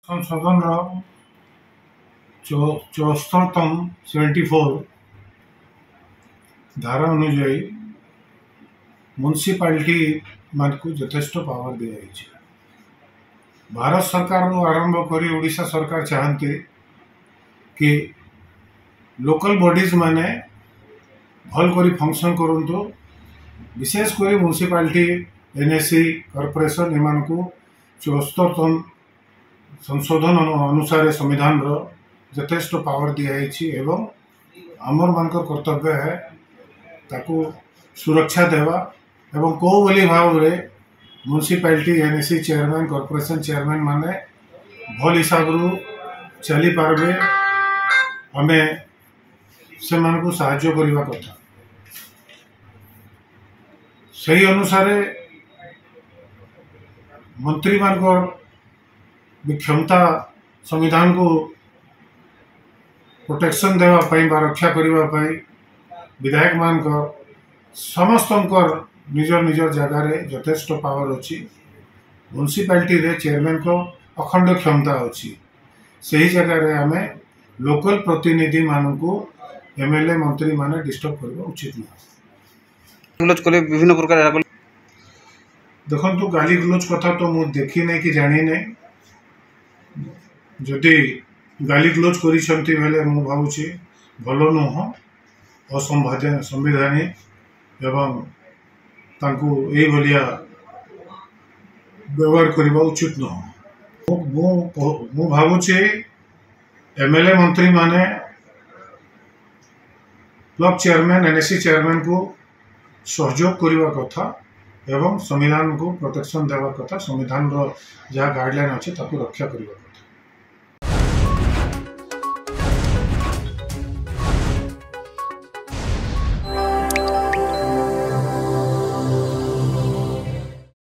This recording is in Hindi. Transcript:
संशोधन 74तम 74 धारा अनुजाई म्युनिसिपालिटी मान को यथेष्ट पावर दिया है। भारत सरकार आरंभ करी ओडिशा सरकार चाहते कि लोकल बॉडीज माने भल करी फंक्शन करंतु, विशेषकर म्युनिसिपालिटी एनएससी कॉर्पोरेशन एमान को 74तम संशोधन अनुसार संविधान यथेष्ट पावर दिखाई एवं आमर मान कर्तव्य है ताकू सुरक्षा देवा एवं को बोली भाव रे municipality N S C chairman corporation chairman माने भल हिसाब रू चली पारबे हमें से मान को साहाय्य करने कथा। सही अनुसार मंत्री मान क्षमता संविधान को प्रोटेक्शन देवाई बा रक्षा करने विधायक मान समस्त निजर निजर जगार यथेष्ट पावर अच्छी। म्युनिसिपालिटी रे चेयरमैन को अखंड क्षमता अच्छी। सही जगार आम लोकल प्रतिनिधि मान को एमएलए मंत्री माने डिस्टर्ब करबा उचित नहीं। विभिन्न प्रकार देखो गाली गुलोज कथा तो मु देखी नहीं कि जानी नहीं। जदि गाली गुलोज करिसंती बेले मु भावुची भलो नुह असंवैधानिक एवं तांको ए भलिया व्यवहार करबा उचित नुह। मु भावुची एमएलए मंत्री माने ब्लॉक चेयरमैन एनएससी चेयरमैन को सहयोग करने कथा एवं संविधान को प्रोटेक्शन देवा कथा। संविधान रो जहाँ गाइडलाइन अच्छे ताको रक्षा करने कथा।